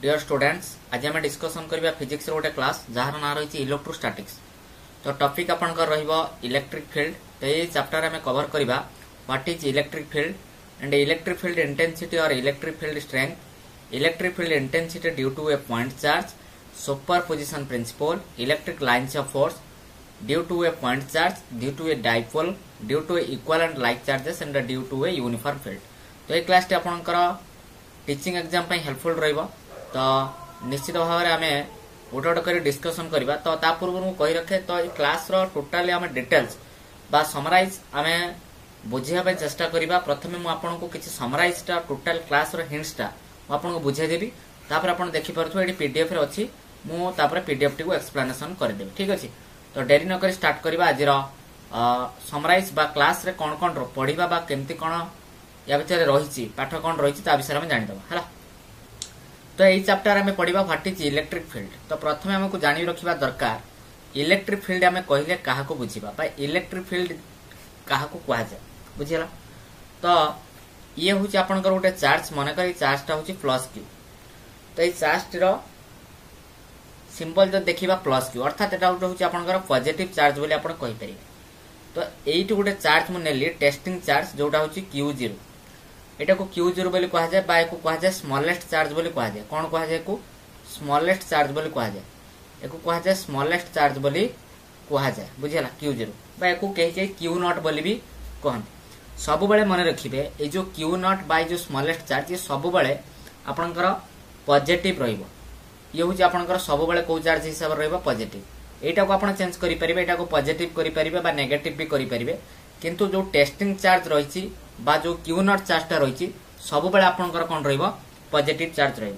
Dear students आज आम discussion करबा फिजिक्स रो गोटे क्लास जार ना रही इलेक्ट्रोस्टैटिक्स। तो टॉपिक आपनकर रहिबो इलेक्ट्रिक फील्ड। तो ये चैप्टर में कवर करबा what is electric field and electric field intensity और electric field strength, electric field intensity due to a point charge, superposition principle, electric lines of force due to a point charge, due to a dipole, due to a equal and like charges and due to a uniform field. तो ये class टी आपनकर teaching exam पे helpful रहिबो। तो निश्चित भाव में आम गोटे गोटे कर डिस्कसन करबा। तो ता पूर्व कही रखे तो क्लास रो टोटाली आम डिटेल्स बा समराइज आम बुझा चेष्टा करबा। प्रथमे मु आपन को किछि समराइज टा टोटल क्लास रो हिंट्स टा मु आपन को बुझाई देबी। तापर आपन देखि परथु एडी पीडीएफ रे अछि, मु तापर पीडीएफ टी को एक्सप्लेनेशन कर देबी। ठीक अछि। तो डेरी न कर स्टार्ट करबा आज रो समराइज बा क्लास रे कोन कोन रो पढिबा बा केमती कोन या भितर रहिछि पाठ कोन रहिछि ता विषय में जानि दबा हला। तो यही चैप्टर में पढ़ा व्हाट इज इलेक्ट्रिक फील्ड। तो प्रथम हमको जानी रखा दरकार इलेक्ट्रिक फील्ड आम कहले क्या बुझा इलेक्ट्रिक फील्ड क्या कहुए बुझीगला। तो ये हूँ आपंकर गोटे चार्ज मनकर चार्जटा हूँ प्लस क्यू। तो ये चार्ज सिंबल जो देखा प्लस क्यू अर्थात यहाँ हूँ आपंकर पॉजिटिव चार्ज बोली आप कहीपर। तो यही गोटे चार्ज मुझे टेस्टिंग चार्ज जोटा हूँ Q0 एटा को Q0 बोली कहा जाए बा एको कहा जाए स्मॉलेस्ट चार्ज बोली कहा जाए। कौन कहा जाए को स्मॉलेस्ट चार्ज बोली कहा जाए। एको कहा जाए स्मॉलेस्ट चार्ज बोली कहा जाए बुझिला Q0 बा एको कहि जाए Q0 बोली भी कहते। सब बेले मन रखिबे ए जो Q0 बा जो स्मॉलेस्ट चार्ज ये सब बेले आपनकर पॉजिटिव रहइबो। ये होची आपनकर सब बेले को चार्ज हिसाब रे रहइबो पॉजिटिव। एटा को आपण चेंज करि परिबे, एटा को पॉजिटिव करि परिबे बा नेगेटिव भी करि परिबे। किंतु जो टेस्टिंग चार्ज रहिछि बा जो Q0 चार्ज टा रहिछि सब बेले आपनकर कोन रहइबो पॉजिटिव चार्ज रहइबो।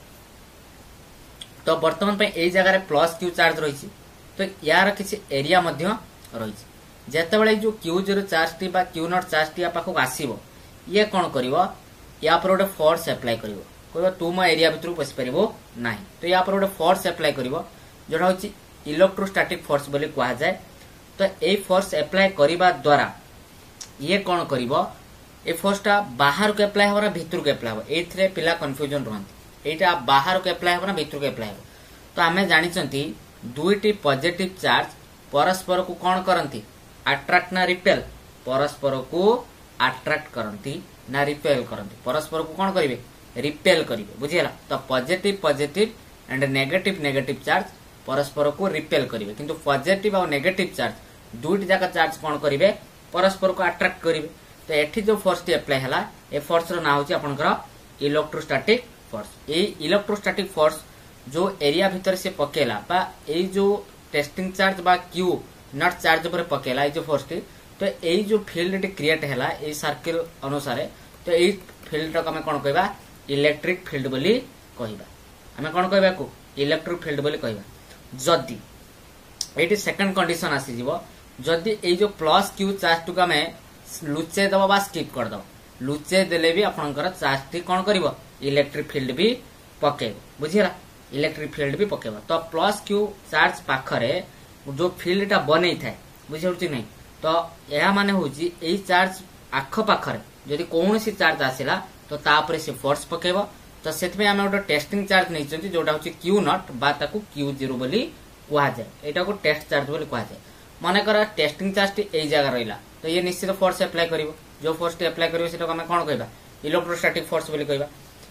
तो वर्तमान पे एई जगह रे प्लस Q चार्ज रहिछि। तो यार किछि एरिया मध्य रहिछि। जेते बेले जो Q0 चार्ज टी बा Q0 चार्ज टी आपको आसीबो ये कोन करिवो या पर गोटे फोर्स अप्लाई करिवो। कहबो तू मो एरिया भितर पसि परिबो नाही। तो या पर गोटे फोर्स अप्लाई करिवो जोटा होछि इलेक्ट्रोस्टैटिक फोर्स बोली कहा जाए। तो ए फोर्स अप्लाई करिबा द्वारा ये कौन करिवो ए फोर्सटा बाहर को अप्लाई हो ना भीतर को अप्लाई हो एथरे पिला कंफ्यूजन रहंती। एटा बाहर को अप्लाई हो ना भीतर को अप्लाई हो। तो आमे जानि चंती दुईटी पॉजिटिव चार्ज परस्पर को कौन करंती अट्रैक्ट ना रिपेल। परस्पर को अट्रैक्ट करंती ना रिपेल करंती। परस्पर को कौन करिवे रिपेल करिवे बुझियला। तो positive positive and negative negative charge परस्पर को रिपेल करिवे। किंतु पॉजिटिव और नेगेटिव चार्ज दुईटी जाका चार्ज कौन करिवे परस्पर को अट्रैक्ट करिवे। तो एठी जो फोर्स टी अप्लाई हला ए फोर्स रो ना होची आपनकर इलेक्ट्रोस्टैटिक फोर्स। ए इलेक्ट्रोस्टैटिक फोर्स जो एरिया भीतर से पकेला बा ए जो टेस्टिंग चार्ज बा Q0 चार्ज पर पकेला ए जो फोर्स टी। तो ए जो फील्ड टी क्रिएट हला ए सर्किल अनुसार तो ए फील्ड को हम कोन कहबा इलेक्ट्रिक फील्ड बोली कहबा। हम कोन कहबा को इलेक्ट्रिक फील्ड बोली कहबा। जदी एटी सेकंड कंडीशन आसी जीवो जदी ए जो प्लस Q चार्ज टू हमें लुचे दबा बा स्किप कर दबा। लुचे देले भी आपनकर चार्ज टी कोन करिवो इलेक्ट्रिक फील्ड भी पकेबो बुझिला। इलेक्ट्रिक फील्ड भी पकेबो। तो प्लस Q चार्ज पाखरे जो फील्ड टा बनै थाए बुझिउछि नै। तो एहा माने होछि एई चार्ज आख पाखरे जदी कोनोसी चार्ज आसिला तो तापरे से फोर्स पकेबो। तो सेतमे हम ओटा टेस्टिंग चार्ज नै चंती जोटा होछि Q0 बा ताकू Q0 बोली कहा जाए। एटा को टेस्ट चार्ज बोली कहा जाए। माने करा टेस्टिंग चार्ज टी एई जगह रहिला तो ये निश्चित फोर्स अप्लाई करिवो। जो फोर्स टी अप्लाई करिवो सेटा हम कोन कहबा इलेक्ट्रोस्टैटिक फोर्स बोली कहबा।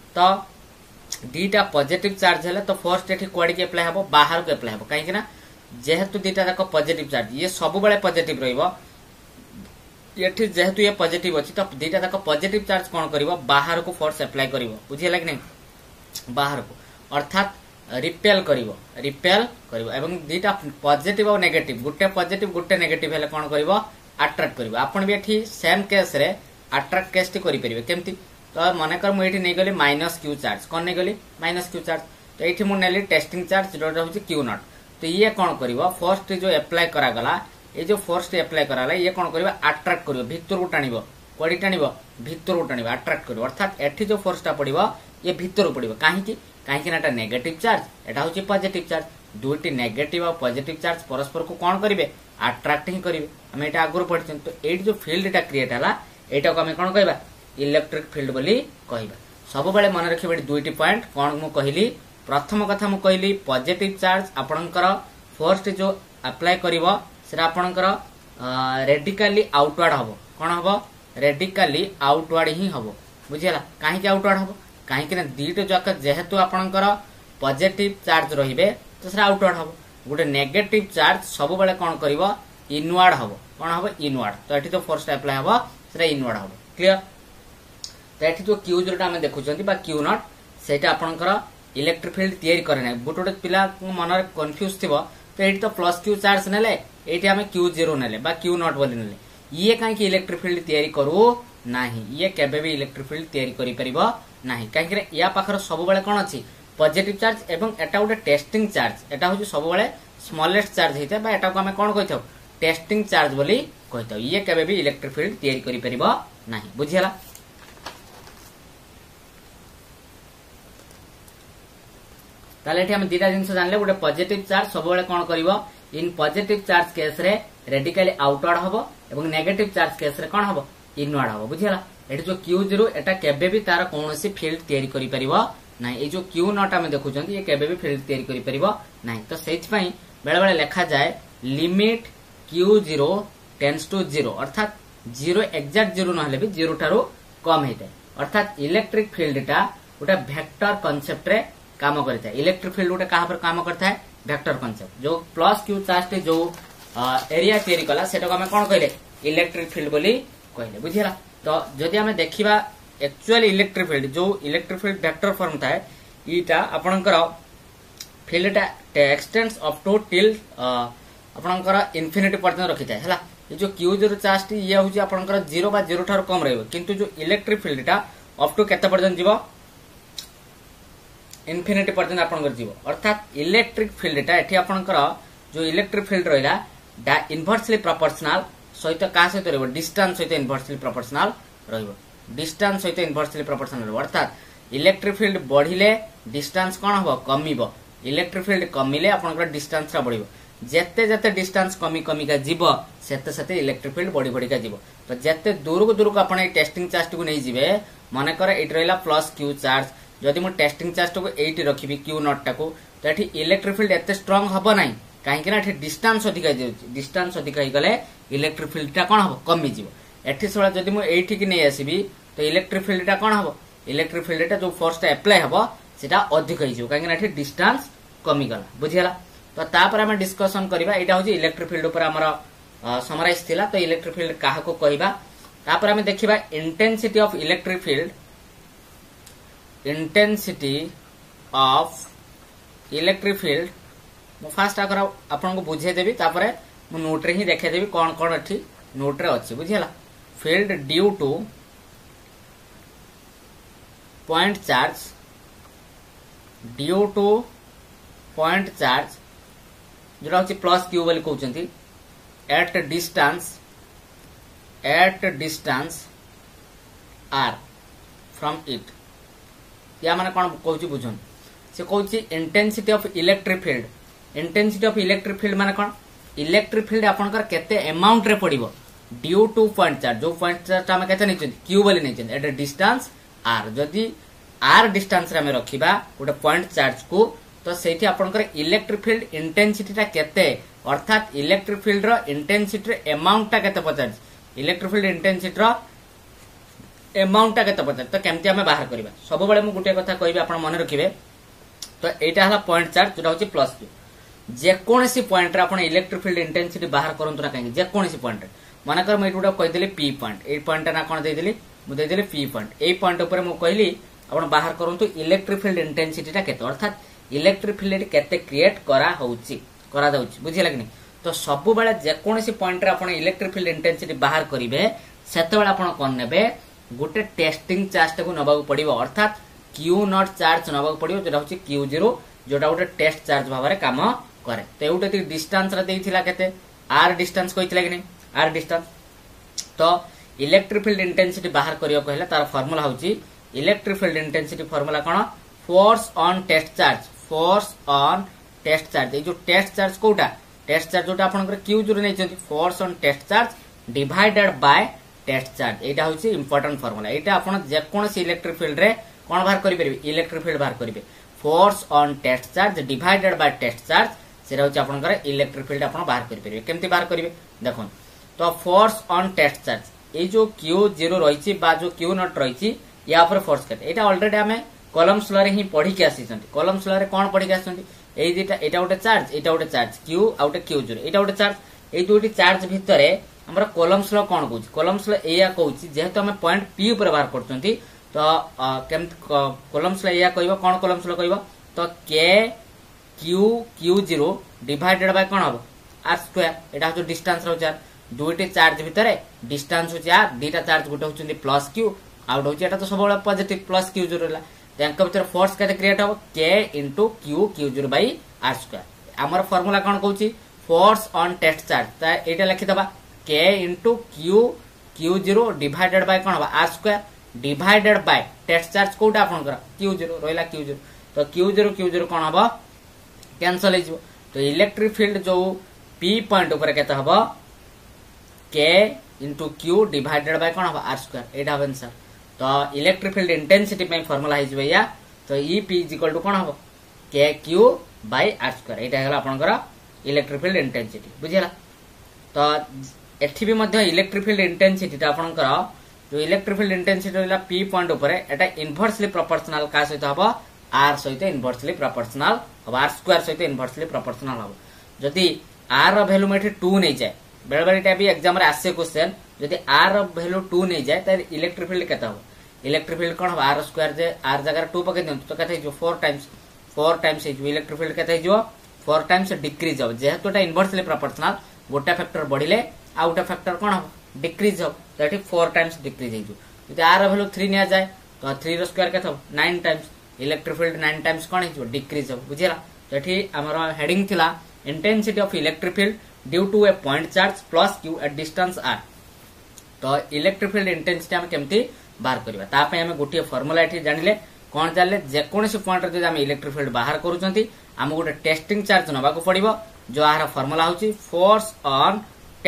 तो दीटा पॉजिटिव चार्ज हेले तो फोर्स टी कोडी के अप्लाई हबो बाहर को अप्लाई हबो। काहे कि ना जेहेतु दीटा जाक पॉजिटिव चार्ज ये सब बेले पॉजिटिव रहिबो। एठी जेहेतु ये पॉजिटिव अछि तो दीटा जाक पॉजिटिव चार्ज कोन करिवो बाहर को फोर्स अप्लाई करिवो बुझियला कि नै बाहर को अर्थात रिपेल करिवो एवं दीटा पॉजिटिव और नेगेटिव गुटे पॉजिटिव गुटे नेगेटिव हेले कोन करिवो अट्रैक्ट करिवो। आपण भी एठी सेम केस रे अट्रैक्ट केस टी करि परिबे केमती। तो माने कर मु एठी नै गली -Q चार्ज कोन नै गली -Q चार्ज। तो एठी मु नेली टेस्टिंग चार्ज जोटा होछि Q0। तो ये कोन करिवो फोर्स टी जो अप्लाई करा गला ये जो फोर्स टी अप्लाई करा गला ये कोन करिवो अट्रैक्ट करिवो भीतर को टाणिवो कोडी टाणिवो भीतर को टाणिवो अट्रैक्ट करिवो। अर्थात एठी जो फोर्स टा पडिवो ये भीतर पडिवो। काहे ना नेगेटिव चार्ज एटा होछि पॉजिटिव चार्ज। दुईटी नेगेटिव और पॉजिटिव चार्ज परस्पर को कोन करिवे अट्रैक्ट ही करिवे। हम एटा आगुर पढिछन। तो एट जो फील्ड टा क्रिएट हला एटा को हम कोन कहबा इलेक्ट्रिक फील्ड बोली कहबा। सब बेले मन रखिबे दुईटी पॉइंट कोन मु कहली प्रथम कथा मु कहली पॉजिटिव चार्ज आपणकर फोर्स जो अप्लाई करिवो सेरा आपणकर रेडिकली आउटवर्ड हबो कोन हबो रेडिकली आउटवर्ड ही हबो बुझियला काहे कि आउटवर्ड हबो काहे कि ना दीट जाक जेहेतु आपणकर पॉजिटिव चार्ज रहिबे तो सेरा आउटवर्ड हबो गोटे नेगेटिव चार्ज सब बेले कोन करिवो इनवर्ड हबो कोन हबो इनवर्ड तो एठी तो फोर्स अप्लाई हबो सेरा इनवर्ड हबो क्लियर तो एठी जो क्यू जोटा हम देखुचंती बा क्यू नॉट सेटा आपणकर इलेक्ट्रिक फील्ड तैयारी करे ना गोटे पिला मन कंफ्यूज थिबो तो एठी तो प्लस क्यू चार्ज नेले एठी हमें क्यू जीरो नेले बा क्यू नॉट बोली नेले ये काहे कि इलेक्ट्रिक फील्ड तैयारी करू नाही ये केबे भी इलेक्ट्रिक फील्ड तैयारी करि परिबो नाही काहे कि या पाखर सब बेले कोन अछि पॉजिटिव चार्ज एवं एटा गोटे टेस्टिंग चार्ज एटा होची सब बेले स्मॉलेस्ट चार्ज हेते बा एटा को हमें कोन कहिथौ टेस्टिंग चार्ज बोली कहिथौ ये केबे भी इलेक्ट्रिक फील्ड तैयारी करि परिबो नाही बुझियला ताले एठी हम दीटा जिंस जानले गोटे पॉजिटिव चार्ज सब बेले कोन करिवो इन पॉजिटिव चार्ज केस रे रेडिकली आउटवर्ड हबो एवं नेगेटिव चार्ज केस रे कोन हबो इनवर्ड हबो बुझियला एठी जो Q0 एटा केबे भी तार कोनोसी फील्ड तैयारी करि परिबो नाही ए जो Q नॉट हम देखुचंती ये केबे भी फील्ड तैयारी करि परिबो नाही तो सेच पई बेले बेले लिखा जाय लिमिट Q0 टेंड्स टू 0 अर्थात 0 एग्जैक्ट 0 नहले भी 0 थारो कम हेते अर्थात इलेक्ट्रिक फील्ड टा गोटे वेक्टर कांसेप्ट रे काम करता है इलेक्ट्रिक फील्ड गोटे कहा पर काम करता है वेक्टर कांसेप्ट जो प्लस क्यू चार्ज जो एरिया तैयारी कला सेटा को हम कोन कहले इलेक्ट्रिक फील्ड बोली कहले बुझिला तो जदि हम देखिबा एक्चुअल इलेक्ट्रिक फील्ड जो इलेक्ट्रिक फील्ड वेक्टर फॉर्म था ईटा आपनकर फील्ड टा एक्सटेंड्स अप टू टिल आपनकर इन्फिनिटी पर्यंत रखि थाए हला ये जो Q0 चार्ज टी ये होची आपनकर 0 बा 0 थार कम रहइबो किंतु जो इलेक्ट्रिक फील्ड टा अप टू केते पर्यंत जीवो इन्फिनिटी पर्यंत आपनकर जीवो अर्थात इलेक्ट्रिक फील्ड टा एठी आपनकर जो इलेक्ट्रिक फील्ड रहिला डा इनवर्सली प्रोपोर्शनल सहित का सहित रहइबो डिस्टेंस सहित इनवर्सली प्रोपोर्शनल रहइबो डिस्टेंस सहित इनवर्सली प्रोपोर्शनल रहइबो अर्थात इलेक्ट्रिक फील्ड बढ़िले डिस्टेंस कोन हबो कमिबो इलेक्ट्रिक फील्ड कमिले आपनकर डिस्टेंस रा बढ़िबो जेते जेते डिस्टेंस कमी कमी का जीवो सेते सेते इलेक्ट्रिक फील्ड बढ़ी बढ़ी का जीवो तो जेते दूर को आपण ए टेस्टिंग चार्ज को नै जिवे माने कर एट रहला प्लस क्यू चार्ज जदि मु टेस्टिंग चार्ज को एट रखिबी क्यू नॉट टाको तो एठी इलेक्ट्रिक फील्ड एते स्ट्रांग हबो नै काहे कि ना एठी डिस्टेंस अधिक ही गले इलेक्ट्रिक फील्ड टा कोन हबो कमी जीवो एठी सोला जदि मु एठी कि नै आसीबी तो इलेक्ट्रिक फील्ड टा कोन हबो इलेक्ट्रिक फील्ड टा जो फोर्स टा अप्लाई हबो सेटा अधिक ही जीवो काहे कि ना एठी डिस्टेंस कमी गला बुझियला तो तापर हम डिस्कशन करबा एटा होची इलेक्ट्रिक फील्ड ऊपर हमर समराइज थिला तो इलेक्ट्रिक फील्ड काहा को कहबा तापर हम देखिबा intensity of electric field intensity of electric field मु फास्ट आकर आपन को बुझे देबी तापर मु नोट रे ही देखे देबी कोन कोन अछि नोट रे अछि बुझियला field due to point charge जोटा होची प्लस क्यू बोली कहउचंती at distance R from it या माने कोन कहउची बुझन से कहउची इंटेंसिटी ऑफ इलेक्ट्रिक फील्ड माने कोन इलेक्ट्रिक फील्ड आपनकर केते अमाउंट रे पडिबो ड्यू टू पॉइंट चार्ज जो पॉइंट चार्ज हम केते नैचंती क्यू बोली नैचंती एट डिस्टेंस आर जदी आर डिस्टेंस रे हम रखिबा गोटे पॉइंट चार्ज को तो सेठी आपनकर इलेक्ट्रिक फील्ड इंटेंसिटी ता केते अर्थात इलेक्ट्रिक फील्ड रो इंटेंसिटी रे अमाउंट ता केते पचार इलेक्ट्रिक फील्ड इंटेंसिटी रो अमाउंट ता केते पचार तो केमती हमें बाहर करबा सब बेले मु गुटे कथा कहबी आपण मन रखिबे तो एटा हला पॉइंट चार्ज जोटा होची प्लस क्यू जे कोनसी पॉइंट रे आपण इलेक्ट्रिक फील्ड इंटेंसिटी बाहर करंतु ना काहे जे कोनसी पॉइंट रे माने कर मैं एटुडा कहि देली पी पॉइंट ए पॉइंट ना कोन दे देली मु दे देली पी पॉइंट ए पॉइंट ऊपर मु कहली आपण बाहर करंतु इलेक्ट्रिक फील्ड इंटेंसिटी ता केते अर्थात इलेक्ट्रिक फील्ड केते क्रिएट करा जाउची बुझिला कि नहीं तो सब बेले जे कोनसी पॉइंट रे आपण इलेक्ट्रिक फील्ड इंटेंसिटी बाहर करिवे सेते बेले आपण कोन नेबे गोटे टेस्टिंग चार्ज को नबाक पड़ो अर्थात क्यू नॉट चार्ज नबाक पड़ो जो Q0 जोटा गोटे टेस्ट चार्ज भाव में काम करे तो ये डिस्टेंस के आर डिस्टेंस कही कि नहीं आर डिस्टेंस तो इलेक्ट्रिक फील्ड इंटेंसिटी बाहर करने को तार फॉर्मूला होची इलेक्ट्रिक फील्ड इंटेंसिटी फॉर्मूला कौन फोर्स ऑन टेस्ट चार्ज ये जो टेस्ट चार्ज कोटा टेस्ट चार्ज जोटा आपनकर Q0 नहीं force on test charge divided by test charge एटा होची इंपोर्टेंट फॉर्मूला एटा आपण जे कोनसी इलेक्ट्रिक फील्ड रे कौन बाहर करेंगे इलेक्ट्रिक फील्ड बाहर करेंगे force on test charge divided by test charge से आपंकर इलेक्ट्रिक फील्ड आप बाहर करेंगे केमती बाहर करेंगे देखो तो फोर्स ऑन टेस्ट चार्ज ये जो Q0 रही जो Q0 रही या फोर्स केते एटा ऑलरेडी आमे कॉलम्स लॉ रे ही पढ़ी के आसी छंती कॉलम्स लॉ रे कोन पढ़ी के आछंती एई दिटा एटा गोटे चार्ज एटा गोटे चार्ज Q आ गोटे Q0 एटा गोटे चार्ज एई दुटी चार्ज भितरे हमरा कॉलम्स लॉ कोन कहूची कॉलम्स लॉ एया कहूची जेहेतु हमें पॉइंट P ऊपर बाहर करछंती तो केम कॉलम्स लॉ एया कहबो कोन कॉलम्स लॉ कहबो तो K Q0 डिवाइडेड बाय कोन हबो r स्क्वायर एटा जो डिस्टेंस रहू चार दुटी चार्ज भितरे डिस्टेंस होची r दीटा चार्ज गोटे होचंती प्लस Q आउट होची एटा तो सब बळे पॉजिटिव प्लस Q0 रहला त्यांक भितर फोर्स केते क्रिएट हो K into Q0 by r square हमर फार्मूला कोन कहूची फोर्स ऑन टेस्ट चार्ज ता एटा लिखि दबा K into Q0 divided by कोन हबा r square divided by test charge कोटा आपन करा Q0 रहला Q0 तो Q0 कोन हबा कैंसिल हो तो इलेक्ट्रिक फील्ड जो P पॉइंट ऊपर केते हबा K into Q divided by कोन हबा r स्क्वायर एटा हबन सर तो इलेक्ट्रिक फील्ड इंटेंसिटी पे फार्मूला है भैया तो EP इक्वल टू कोन हबो KQ बाय r स्क्वायर एटा हला आपनकर इलेक्ट्रिक फील्ड इंटेंसिटी बुझिला तो एठी भी मध्य इलेक्ट्रिक फील्ड इंटेंसिटी ता आपनकर जो इलेक्ट्रिक फील्ड इंटेंसिटी रहला P पॉइंट ऊपर एटा इनवर्सली प्रोपोर्शनल का सहित हबो r सहित इनवर्सली प्रोपोर्शनल हबो r स्क्वायर सहित इनवर्सली प्रोपोर्शनल हबो जदी r रो वैल्यू में 2 नै जाय बेले बेले एटा भी एग्जाम रे आसे क्वेश्चन जदी r रो वैल्यू 2 नै जाय त इलेक्ट्रिक फील्ड केता हो इलेक्ट्रिक फील्ड कोन हबो r स्क्वायर जे r जगह 2 पके दन तो केता जो 4 टाइम्स जो इलेक्ट्रिक फील्ड केता जो 4 टाइम्स डिक्रीज हो जेहेतु एटा इनवर्सली प्रोपोर्शनल गोटा फैक्टर बढ़िले आ गोटा फैक्टर कोन हो डिक्रीज हो तो एठी 4 टाइम्स डिक्रीज हे जो जदी r रो वैल्यू 3 नै जाय तो 3 रो स्क्वायर केता हो 9 टाइम्स इलेक्ट्रिक फील्ड 9 टाइम्स कोन हे जो डिक्रीज हो बुझिला तो एठी हमर हेडिंग थिला intensity of electric field due to a point charge plus Q at distance r तो इलेक्ट्रिक फील्ड इंटेंसिटी हम केमती बाहर करबा ता पे हम गोटे फार्मूला एठी जानिले कोन जानले जे कोनसी पॉइंट रे जे हम इलेक्ट्रिक फील्ड बाहर करूचंती हम गोटे टेस्टिंग चार्ज नबा को पड़िबो जो आहार फार्मूला होची फोर्स ऑन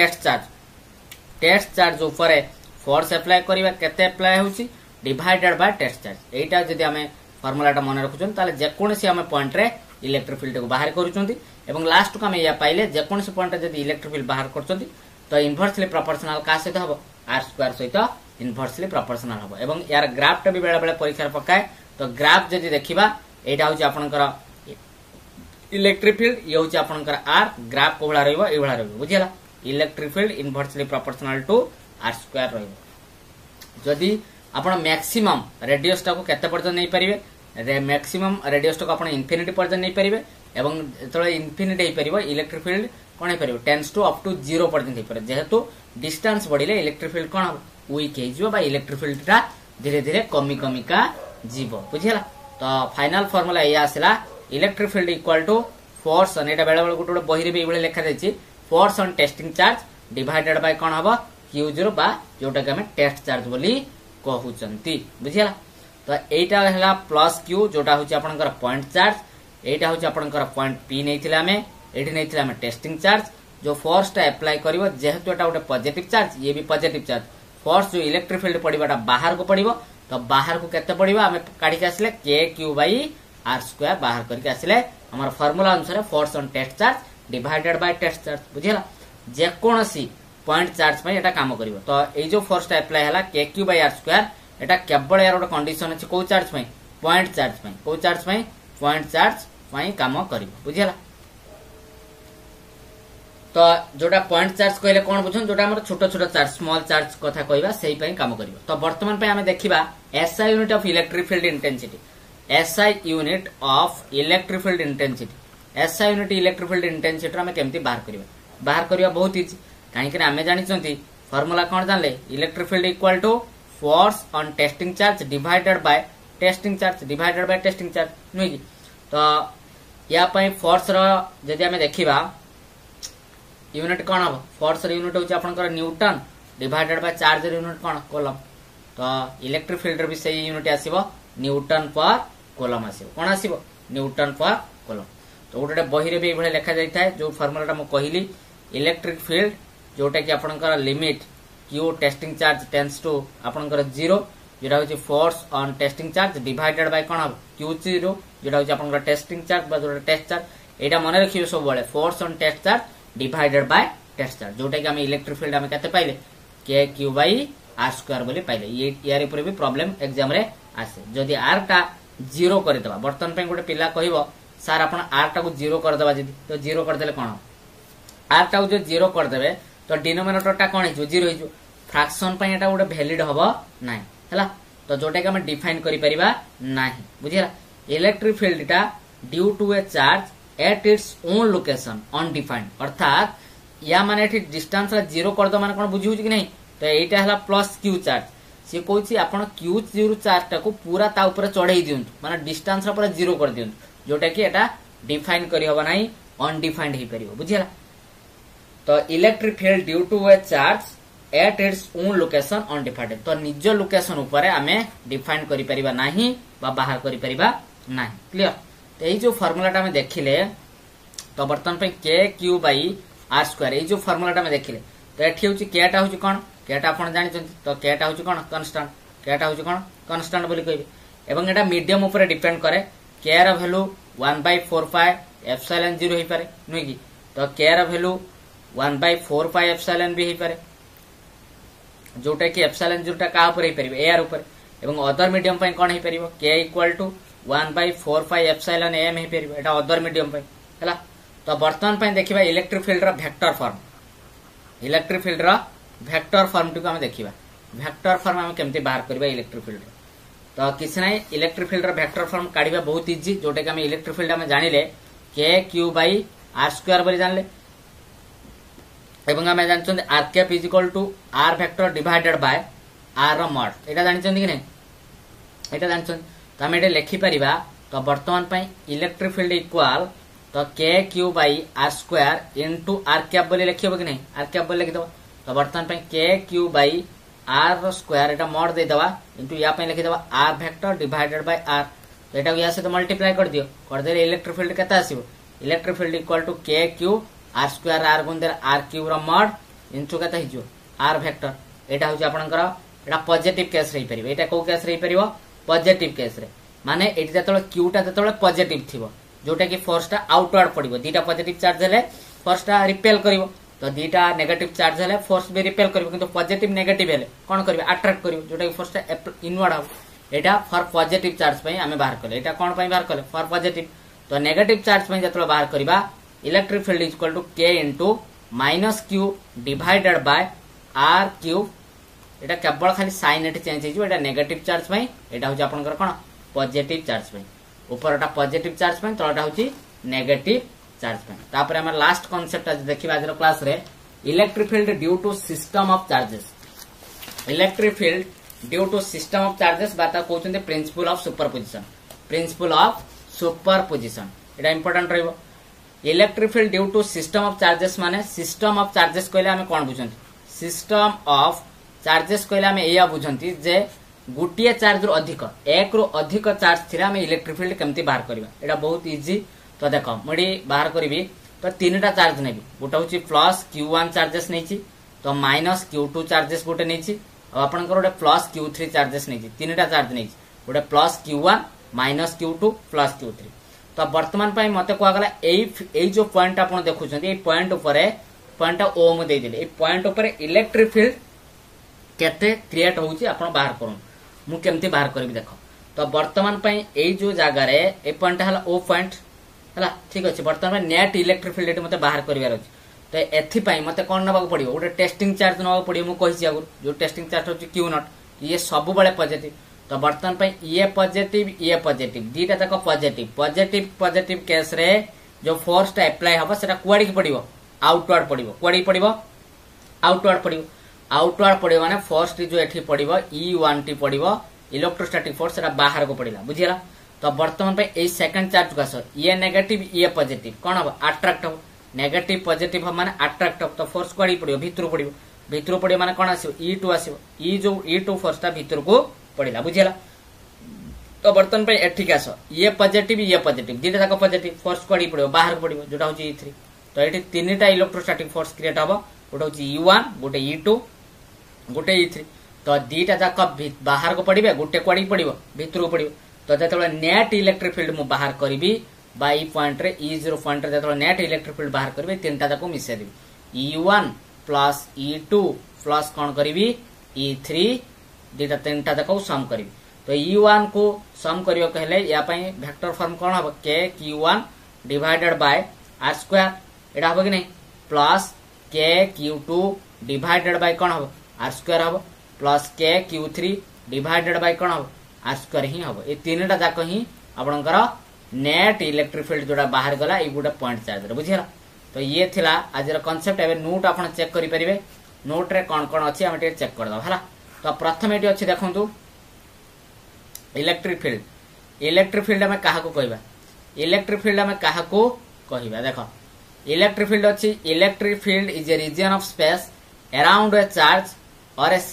टेस्ट चार्ज ऊपर फोर्स अप्लाई करबा केते अप्लाई होची डिवाइडेड बाय टेस्ट चार्ज एटा जदी हमें फार्मूलाटा मन रखुचन ताले जे कोनसी हम पॉइंट रे इलेक्ट्रिक फील्ड को बाहर करूचंती एवं लास्ट को हम या पाइले जे कोनसी पॉइंट रे जदी इलेक्ट्रिक फील्ड बाहर करचंती तो इनवर्सली प्रोपोर्शनल का सहित हबो r स्क्वायर सहित इनवर्सली प्रोपोर्शनल हबो एवं यार ग्राफ टा भी बेला बेला परीक्षा पकाए तो ग्राफ जदी देखिबा एटा होची आपनकर इलेक्ट्रिक फील्ड ये होची आपनकर r ग्राफ को भला रहइबो ए भला रहइबो बुझिला electric field inversely proportional to r square रहइबो जदी आपण मैक्सिमम रेडियस टा को केते पर्यंत नै परिबे मैक्सिमम रेडियस टा को आपण इंफिनिटी पर्यंत नै परिबे एवं जतले इंफिनिटी हे परिबो इलेक्ट्रिक फील्ड कोन हे परिबो टेंड्स टू अप टू 0 पर्यंत हे परिबो जेहेतु डिस्टेंस बढ़िले इलेक्ट्रिक फील्ड कोन वीक हे जिवो बा इलेक्ट्रिक फील्ड टा धीरे धीरे कमी का जीवो बुझिला तो फाइनल फार्मूला या आसला electric field equal to force on एटा बेला बेला गोटे बही रे बेले लिखा जायछि force on testing charge divided by कोन हबो Q0 बा जोटा के हम टेस्ट चार्ज बोली कहउचंती बुझिला तो एटा हला प्लस Q जोटा होची आपनकर पॉइंट चार्ज एटा होची आपनकर पॉइंट P नैथिला हमें एठी नैथिला हमें टेस्टिंग चार्ज जो फोर्स टा अप्लाई करिवो जेहेतु एटा गोटे पॉजिटिव चार्ज ये भी पॉजिटिव चार्ज फोर्स जो इलेक्ट्रिक फील्ड पड़िबाटा बाहर को पड़िबो तो बाहर को केते पड़िबो हमें काढी के आसले KQ बाय r स्क्वायर बाहर करके आसले हमर फार्मूला अनुसार force on test charge divided by test charge बुझिला जे कोनसी पॉइंट चार्ज पे एटा काम करिवो तो ए जो फोर्स टा अप्लाई हला KQ बाय r स्क्वायर एटा केवल यार गोटे कंडीशन अछि को चार्ज पे पॉइंट चार्ज पे को चार्ज पे पॉइंट चार्ज पे काम करिवो बुझिला तो जोटा पॉइंट चार्ज कहले कोन बुझन जोटा हमर छोटा छोटा चार्ज स्मॉल चार्ज कथा कहबा सेही पई काम करिवो तो वर्तमान पे हमें देखिबा SI unit of electric field intensity SI unit of electric field intensity SI unit electric field intensity हमें केमती बाहर करिवा बहुत इजी काहे कि हमें जानि छंती फार्मूला कोन जानले electric field equal to force on testing charge divided by testing charge नुई कि तो या पई फोर्स रो जदी हमें देखिबा यूनिट कोन हो फोर्स रे यूनिट होची आपनकर न्यूटन डिवाइडेड बाय चार्ज रे यूनिट कोन कूलम तो इलेक्ट्रिक फील्ड रे भी सही यूनिट आसीबो न्यूटन पर कूलम आसीबो कोन आसीबो न्यूटन पर कूलम तो गोटे बही रे भी एभले लिखा जाय थाए जो फार्मूला म कहली इलेक्ट्रिक फील्ड जोटा कि आपनकर limit Q testing charge tends to आपनकर 0 जोटा होची force on testing charge divided by कोन हम Q0 जोटा होची आपन टेस्टिंग चार्ज बा जोटा टेस्ट चार्ज एटा मन रखियो सब बेले force on test charge divided by test charge जोटा कि हम इलेक्ट्रिक फील्ड हम केते पाइले KQ/R² बोली पाइले ये यार ऊपर भी प्रॉब्लम एग्जाम रे आसे जदी R टा 0 कर देबा बर्तन पे गोटे पिला कहबो सर अपन R टा को 0 कर देबा जदी तो 0 कर देले कोन R टा को जो 0 कर देबे तो डिनोमिनेटर टा कोन हिजो 0 हिजो फ्रैक्शन पे एटा गोटे वैलिड हबो नाही हला तो जोटा कि हम डिफाइन करि परिबा नाही बुझिला इलेक्ट्रिक फील्ड टा due to a charge at its own location undefined अर्थात या माने एठी डिस्टेंस रा 0 कर दो माने कोन बुझी होची कि नहीं तो एटा हला प्लस Q चार्ज से कहूची आपण Q0 चार्ज टा को पूरा ता ऊपर चढ़ाई दियंतु माने डिस्टेंस रा पूरा 0 कर दियंतु जोटा कि एटा डिफाइन करि हबो नाही अनडिफाइंड हे परिबो बुझिला तो electric field due to a charge at its own location undefined तो निज लोकेशन ऊपर आमे डिफाइन करि परिबा नाही बा बाहर करि परिबा नाही क्लियर तो एई जो फार्मूला टा हम देखिले तो बर्तन पे KQ/R² एई जो फार्मूला टा हम देखिले तो एठी होची k टा होची कोन k टा आपण जानि तो k टा होची कोन कांस्टेंट k टा होची कोन कांस्टेंट बोली कहबे एवं एटा मीडियम ऊपर डिपेंड करे k रा वैल्यू 1/4πε0 हे पारे नुई की तो k रा वैल्यू 1/4πε भी हे पारे जोटा कि एप्सिलॉन 0 टा का ऊपर हे परिबे एआर ऊपर एवं अदर मीडियम पे कोन हे परिबो k = 1/4πε0m हे परिबो एटा अदर मीडियम पे हला तो वर्तमान पे देखिबा इलेक्ट्रिक फील्ड रा वेक्टर फॉर्म टी को हम देखिबा वेक्टर फॉर्म हम केमते बाहर करबा इलेक्ट्रिक फील्ड तो किछ नै इलेक्ट्रिक फील्ड रा वेक्टर फॉर्म काढिबा बहुत इजी जोटा कि हम इलेक्ट्रिक फील्ड हम जानिले KQ/R² बोली जानले एवं हम जानछन R cap = R vector divided by R mod एटा जानछन कि नै एटा जानछन तो हम एटा लिखि परिबा तो वर्तमान पे इलेक्ट्रिक फील्ड इक्वल तो KQ/R² इनटू R cap बोली लिखिबो कि नै R cap बोली लिख दो तो वर्तमान पे KQ/R² एटा मॉड दे दवा इनटू या पे लिखि दवा R vector divided by R तो एटा या से तो मल्टीप्लाई कर दियो कर दे इलेक्ट्रिक फील्ड केता आसीबो electric field equal to KQ/R² R गुणिले R³ रा मॉड इनटू केता हिजो R वेक्टर एटा होची आपनकर एटा पॉजिटिव केस रही परिबो एटा को केस रही परिबो पॉजिटिव केस रे माने एटी जतले Q टा जतले पॉजिटिव थिबो जोटा कि फोर्स टा आउटवर्ड पड़िबो दीटा पॉजिटिव चार्ज हेले फोर्स टा रिपेल करिवो तो दीटा नेगेटिव चार्ज हेले फोर्स भी रिपेल करिवो किंतु पॉजिटिव नेगेटिव हेले कोन करिवो अट्रैक्ट करिवो जोटा कि फोर्स टा इनवर्ड हो एटा फॉर पॉजिटिव चार्ज पई हमें बाहर करले एटा कोन पई बाहर करले फॉर पॉजिटिव तो नेगेटिव चार्ज पई जतले बाहर करबा electric field equal to K * Q divided by R³ एटा केवल खाली साइन एटी चेंज हिजो एटा नेगेटिव चार्ज पई एटा होची आपनकर कोन पॉजिटिव चार्ज पई ऊपरटा पॉजिटिव चार्ज पई तळटा होची नेगेटिव चार्ज पई तापर हमर लास्ट कांसेप्ट आज देखिबा आज क्लास रे electric field due to system of charges electric field due to system of charges बाता कहउछन्ते प्रिंसिपल ऑफ सुपरपोजिशन एटा इंपोर्टेंट रहइबो electric field due to system of charges माने सिस्टम ऑफ चार्जेस कहले हमें कोन बुझंती सिस्टम ऑफ चार्जेस कहले हमें एया बुझंती जे गुटिया चार्ज रो अधिक एक रो अधिक चार्ज थिरा हमें इलेक्ट्रिक फील्ड केमती बाहर करबा एटा बहुत इजी तो देखो मडी बाहर करबी तो तीनटा चार्ज नेबी गोटा होची प्लस Q1 चार्जेस नेची तो माइनस Q2 चार्जेस गोटे नेची और आपनकर गोटे प्लस Q3 चार्जेस नेची तीनटा चार्ज नेची गोटे plus Q1 minus Q2 plus Q3 तो वर्तमान पई मते को आगला एई जो पॉइंट आपण देखुछन्ती एई पॉइंट ऊपर पॉइंट ओ म दे दिले एई पॉइंट ऊपर इलेक्ट्रिक फील्ड केते क्रिएट होउची आपण बाहर करन मु केमती बाहर करबी देखो तो वर्तमान पई एई जो जागा रे ए पॉइंट हला ओ पॉइंट हला ठीक अछि वर्तमान नेट इलेक्ट्रिक फील्ड एटी मते बाहर करबियार अछि तो एथि पई मते कोन नबाक पड़ियो ओटे टेस्टिंग चार्ज नबाक पड़ियो मु कहिछि आगु जो टेस्टिंग चार्ज होछि Q0 ये सब बळे पॉजिटिव तो वर्तमान पई ये पॉजिटिव दीटा तक पॉजिटिव केस रे जो फोर्स टा अप्लाई हबो सेटा कुआडी की पड़ियो आउटवर्ड पड़ियो कुआडी पड़ियो आउटवर्ड पड़ियो माने फोर्स टी जो एठी पड़ियो E1 टी पड़ियो इलेक्ट्रोस्टैटिक फोर्स सेटा बाहर को पड़िला बुझिला तो वर्तमान पे ए सेकंड चार्ज का सर ये नेगेटिव ये पॉजिटिव कोन हबो अट्रैक्ट हबो नेगेटिव पॉजिटिव माने अट्रैक्ट हबो तो फोर्स कुआडी पड़ियो भीतर पड़ियो माने कोन आसीबो E2 आसीबो ई जो E2 फोर्स ता भीतर को पड़िला बुझिला तो वर्तमान पे एठी आस ये पॉजिटिव दीटा तक पॉजिटिव फोर्स कुआडी पड़ियो बाहर को पड़ियो जोटा होची E3 तो एठी तीनटा इलेक्ट्रोस्टैटिक फोर्स क्रिएट हबो गोटे होची E1 गोटे E2 गोटे E3 तो दीटा जाक बाहर को पड़े गोटे कुआड़ी पड़ो भितर को पड़ो तो जो नेट इलेक्ट्रिक फील्ड मु बाहर करी बाई पॉइंट रे E0 पॉइंट रे जो नेट इलेक्ट्रिक फील्ड बाहर करी तीन टा जाक मिसेदेवी E1 प्लस E2 प्लस कौन करी E3 दीटा तीन टा जाक सम करी तो E1 को सम करियो कहले या पई वेक्टर फॉर्म कौन हम k q1 divided by r square एडा हम कि नहीं plus k q2 divided by कौन हम r स्क्वायर हम plus k q3 divided by कौन हम r स्क्वायर ही हम ए तीन टा जाक ही आपनकर नेट इलेक्ट्रिक फील्ड जोड़ा बाहर गला ए गोटे पॉइंट चार्ज रे बुझिला तो ये थिला आज कांसेप्ट एबे नोट आपन चेक करि परिबे नोट रे कोन कोन अछि हम टे चेक कर दबा हला तो प्रथम एटी अछि देखंतु इलेक्ट्रिक फील्ड में कहा को कहबा इलेक्ट्रिक फील्ड में कहा को कहबा देखो इलेक्ट्रिक फील्ड अछि electric field is a region of space around a charge और ए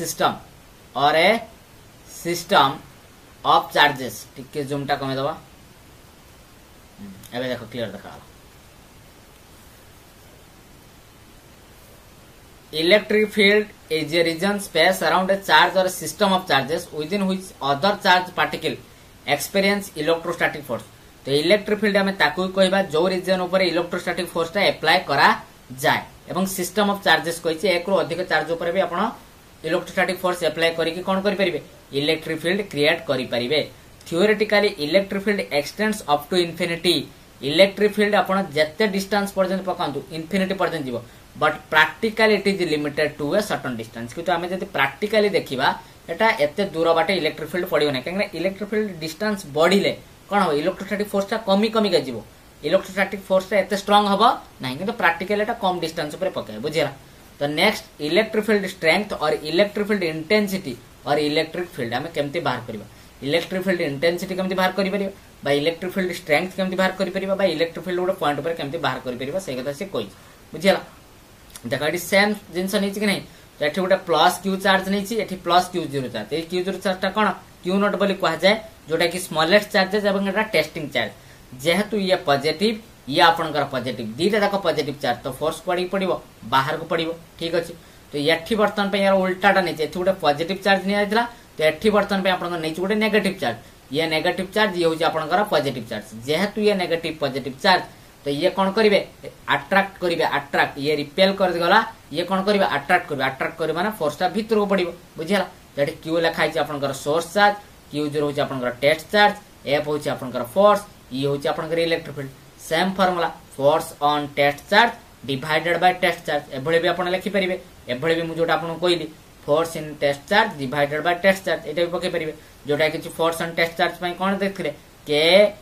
सिस्टम ऑफ चार्जेस टिके जूम टा कमे दबा एबे देखो क्लियर देखा electric field is a region space around a charge और system of charges within which other charge particle experience electrostatic force तो इलेक्ट्रिक फील्ड में ताकू कहबा जो रीजन ऊपर इलेक्ट्रोस्टैटिक फोर्स टा अप्लाई करा जाए एवं सिस्टम ऑफ चार्जेस कहिचे एक रो अधिक चार्ज ऊपर भी आपण इलेक्ट्रोस्टैटिक फोर्स अप्लाई करिके कोन करि परिबे इलेक्ट्रिक फील्ड क्रिएट करि परिबे theoretically electric field extends up to infinity electric field आपण जत्ते डिस्टेंस पर्यंत पकांतु इन्फिनिटी पर्यंत जीवो but practically it is limited to a certain distance किंतु आमे जदि प्रैक्टिकली देखिबा एटा एते दूर बाटे इलेक्ट्रिक फील्ड पड़ियो नै काहे इलेक्ट्रिक फील्ड डिस्टेंस बढ़िले कोन हो इलेक्ट्रोस्टैटिक फोर्स ता कमी का जीवो इलेक्ट्रोस्टैटिक फोर्स ता एते स्ट्रांग हबो नै किंतु प्रैक्टिकली एटा कम डिस्टेंस ऊपर पकाय बुझिरा तो नेक्स्ट इलेक्ट्रिक फील्ड स्ट्रेंथ और इलेक्ट्रिक फील्ड इंटेंसिटी और इलेक्ट्रिक फील्ड आमे केमती बाहर करबा इलेक्ट्रिक फील्ड इंटेंसिटी केमती बाहर करि परिबा बा इलेक्ट्रिक फील्ड स्ट्रेंथ केमती बाहर करि परिबा बा इलेक्ट्रिक फील्ड गोटे पॉइंट ऊपर केमती बाहर करि परिबा से कथा से कोइ बुझिला देखा ये सेम जिनस नहीं कि नहीं तो एठी गोटे प्लस क्यू चार्ज नहीं एठी प्लस क्यू जीरो चार्ज ए क्यू जीरो चार्ज टा कोन क्यू नॉट बोली कहा जाए जोटा कि स्मॉलेस्ट चार्जेस एवं एटा टेस्टिंग चार्ज जेहेतु ये पॉजिटिव ये आपनकर पॉजिटिव दीटा जाक पॉजिटिव चार्ज तो फोर्स पड़ी पड़िबो बाहर को पड़िबो ठीक अछि तो एठी वर्तमान पे यार उल्टाटा नहीं एठी गोटे पॉजिटिव चार्ज नहीं आइतला तो एठी वर्तमान पे आपनकर नहीं गोटे नेगेटिव चार्ज ये नेगेटिव चार्ज ये होची आपनकर पॉजिटिव चार्ज जेहेतु ये नेगेटिव पॉजिटिव चार्ज तो ये कौन करिवे अट्रैक्ट करिवे अट्रैक्ट ये रिपेल कर गला ये कौन करिवे अट्रैक्ट करिवे माने फोर्स ता भीतर को पड़िबो बुझिला जेठी क्यू लिखाई छै आपनकर सोर्स चार्ज Q0 होची आपनकर टेस्ट चार्ज F होची आपनकर फोर्स E होची आपनकर electric field same formula force on test charge divided by test charge एभळे भी आपण लिखि परिबे एभळे भी मु जोटा आपन कोइली force in test charge divided by test charge एटा भी पके परिबे जोटा कि फोर्स ऑन टेस्ट चार्ज पई कोन देखथिले K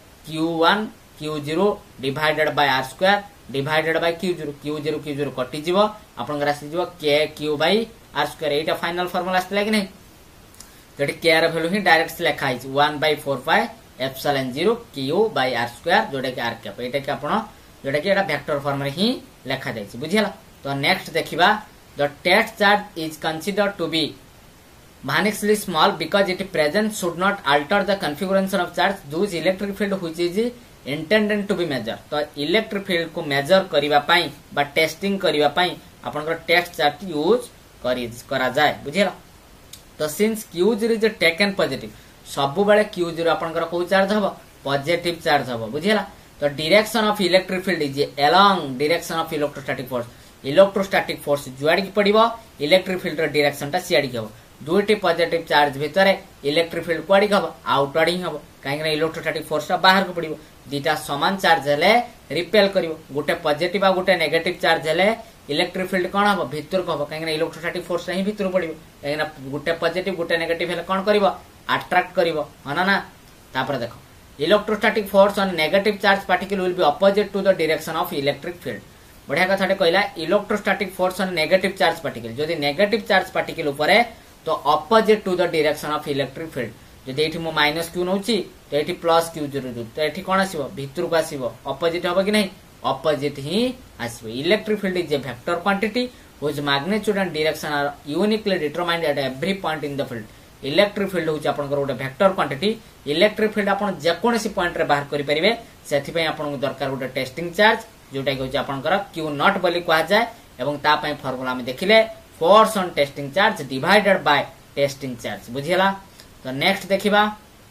Q1 Q0 divided by r square divided by Q0 कटि जीवो आपन राशि जीवो K Q by r square एटा फाइनल फार्मूला आस्ते कि नहीं जेटी K र वैल्यू ही डायरेक्ट लिखा है 1/4 epsilon 0 Q by r square जोटा कि r कैप एटा कि आपण जोटा कि एटा वेक्टर फॉर्म रे ही लिखा जाय छै बुझियला तो नेक्स्ट देखिबा the test charge is considered to be vanishingly small because its presence should not alter the configuration of charge those electric field which is intended to be measure तो electric field को measure करिवा पई बा testing करिवा पई आपनकर test chart use करा जाय बुझिला तो since Q0 is taken positive सब बेले Q0 आपनकर को चार्ज हबो पॉजिटिव चार्ज हबो बुझिला तो direction of electric field is along direction of electrostatic force जुआडी पड़िबो इलेक्ट्रिक फील्ड रो डायरेक्शन ता सियाडी हबो दुईटी पॉजिटिव चार्ज भितर इलेक्ट्रिक फील्ड कुआडी हबो आउटवर्ड ही हबो काहे इलेक्ट्रोस्टैटिक फोर्स ता बाहर को पड़िबो दीटा समान चार्ज हेले रिपेल करिवो गोटे पॉजिटिव आ गोटे नेगेटिव चार्ज हेले इलेक्ट्रिक फील्ड कोन हबो भीतर को हबो काहे इलेक्ट्रोस्टैटिक फोर्स ही भीतर पड़िबो काहे गोटे पॉजिटिव गोटे नेगेटिव हेले कोन करिवो अट्रैक्ट करिवो हना ना तापर देखो electrostatic force on negative charge particle will be opposite to the direction of electric field बढ़िया कथाटे कहला electrostatic force on negative charge particle जदि नेगेटिव चार्ज पार्टिकल ऊपर तो opposite to the direction of electric field जदि एठी मो minus Q नउची तो एठी प्लस क्यू जरूर तो एठी कोन आसीबो भीतर को आसीबो अपोजिट हबो कि नहीं अपोजिट ही आसीबो electric field is a vector quantity whose magnitude and direction are uniquely determined at every point in the field electric field होची आपनकर गोटे वेक्टर क्वांटिटी इलेक्ट्रिक फील्ड आपन जे कोनसी पॉइंट रे बाहर करि परिबे सेथि पई आपन दरकार गोटे टेस्टिंग चार्ज जोटा कि होची आपनकर क्यू नॉट बोली कहा जाय एवं ता पई फार्मूला में देखिले force on testing charge divided by testing charge बुझीला। तो नेक्स्ट देखिबा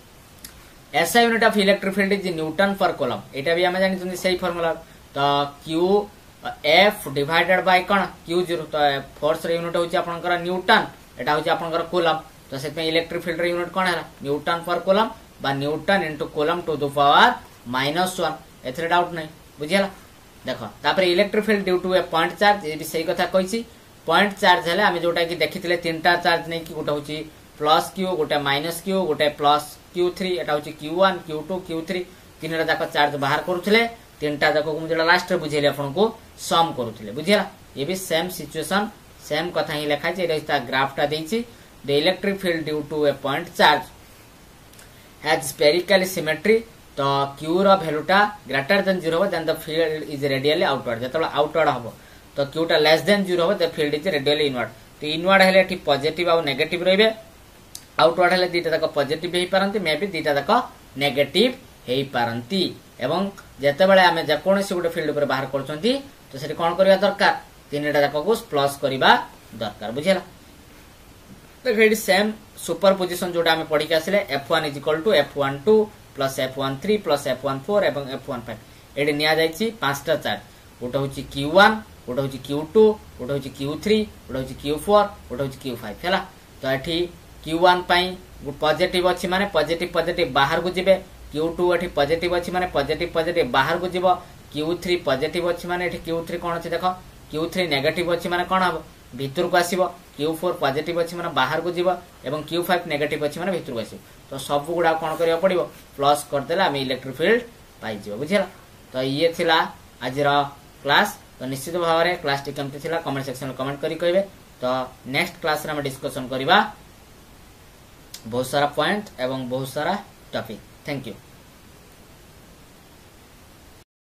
SI unit of electric field is newton per coulomb. एटा भी हम जानि सही फार्मूला। तो क्यू एफ डिवाइडेड बाय कोन क्यू जीरो। तो फोर्स रे यूनिट होची आपनकर न्यूटन, एटा होची आपनकर कूलम। तो सेते इलेक्ट्रिक फील्ड रे यूनिट कोन है न्यूटन पर कूलम बा newton into coulomb to the power -1। एथरे doubt नहीं बुझियला। देखो तापर electric field due to a point charge, ये भी सही कथा कहिछि। पॉइंट चार्ज हेले आमे जोटा कि देखिथिले तीनटा चार्ज नै कि गोटा होची प्लस क्यू, गोटे माइनस क्यू, गोटे प्लस Q3, एटा होची Q1 Q2 Q3 तीनटा जाक चार्ज बाहर करूथिले। तीनटा जाक को जेला लास्ट रे बुझेले आपन को सम करूथिले बुझियला। ये भी सेम सिचुएशन सेम कथा ही लिखा छै। एटा ग्राफटा देछि the electric field due to a point charge has spherical symmetry. तो Q रो वैल्यूटा ग्रेटर देन 0 हो then the field is radially outward. जतबे आउटवर्ड हो तो Q टा लेस देन 0 हो the field is radially inward. तो इनवर्ड हेले एठी पॉजिटिव आ नेगेटिव रहबे, आउटवर्ड हेले दीटा तक पॉजिटिव हेई पारंती, मे बी दीटा तक नेगेटिव हेई पारंती। एवं जते बेले आमे जे कोनोसी गुटे फील्ड ऊपर बाहर करछंती तो सेठी कोन करिया दरकार तीनटा तक को प्लस करिबा दरकार बुझियला। देखो एठी सेम सुपरपोजिशन जोटा आमे पढी के आसिले F1 = F12 plus F13 plus F14 एवं F15। एठी निया जाईची पांचटा चार्ज, गोटे होची Q1, गोटे होची Q2, गोटे होची Q3, गोटे होची Q4, गोटे होची Q5 हैला। तो एठी Q1 पई पॉजिटिव अछि माने पॉजिटिव पॉजिटिव बाहर को जिवे, Q2 एठी पॉजिटिव अछि माने पॉजिटिव पॉजिटिव बाहर को जिवो, Q3 पॉजिटिव अछि माने एठी Q3 कोन अछि देखो Q3 नेगेटिव अछि माने कोन हबो भीतर को आसीबो, Q4 पॉजिटिव अछि माने बाहर को जिवो एवं Q5 नेगेटिव अछि माने भीतर को आसीबो। तो सब गुडा कोन करिया पड़िबो प्लस कर देला हम इलेक्ट्रिक फील्ड पाइ जिवो बुझियला। तो ये थिला आजिर क्लास। तो निश्चित भाव में क्लास टी केमती थिला कमेंट सेक्शन में कमेंट करी कहबे। तो नेक्स्ट क्लास रे हम डिस्कशन करिबा बहुत सारा पॉइंट एवं बहुत सारा टॉपिक। Thank you.